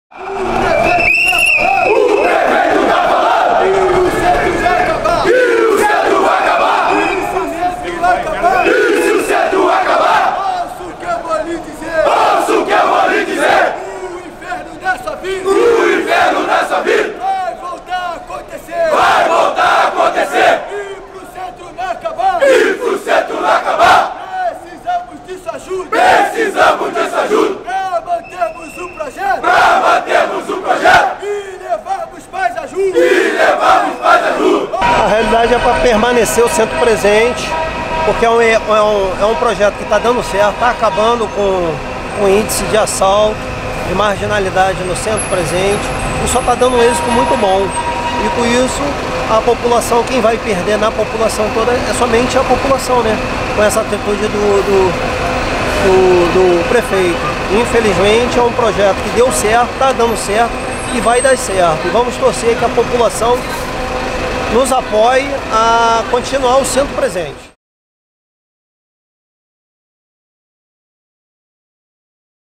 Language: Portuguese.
Precisamos disso ajuda para mantermos o projeto, e levarmos paz à ajuda. A realidade é para permanecer o centro presente, porque é um projeto que está dando certo, está acabando com o índice de assalto e marginalidade no centro presente, e só está dando um êxito muito bom. E com isso, a população, quem vai perder na população toda é somente a população, né? Com essa atitude do prefeito. Infelizmente é um projeto que deu certo, está dando certo e vai dar certo. E vamos torcer que a população nos apoie a continuar o centro presente.